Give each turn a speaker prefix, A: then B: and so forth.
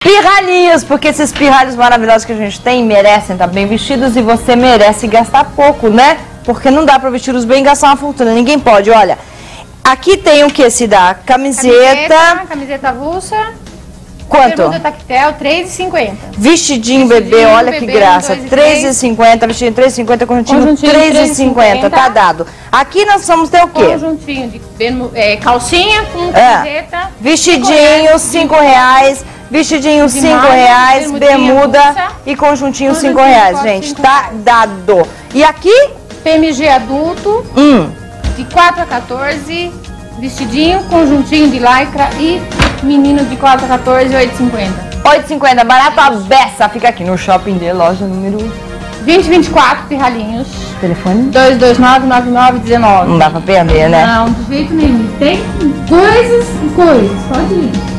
A: Pirralhinhos, porque esses pirralhos maravilhosos que a gente tem merecem estar bem vestidos e você merece gastar pouco, né? Porque não dá pra vestir os bem e gastar uma fortuna, ninguém pode, olha. Aqui tem o que se dá?
B: Camiseta avulsa.
A: Quanto?
B: Bermuda tactel, R$3,50.
A: Vestidinho bebê, olha que graça, R$3,50, vestidinho R$3,50, conjuntinho R$3,50, tá dado. Aqui nós vamos ter o quê?
B: Conjuntinho de calcinha com camiseta.
A: Vestidinho R$5, vestidinho R$5, bermuda e conjuntinho R$5, gente, tá dado. E aqui?
B: PMG adulto, de 4 a 14, vestidinho, conjuntinho de lycra e menino de 4 a 14, R$8,50.
A: R$8,50, barato a beça. Fica aqui no Shopping D, loja número
B: 2024, Pirralhinhos.
A: Telefone?
B: 229-9919.
A: Não dá pra perder, né?
B: Não, de jeito nenhum. Tem coisas e coisas. Pode ir.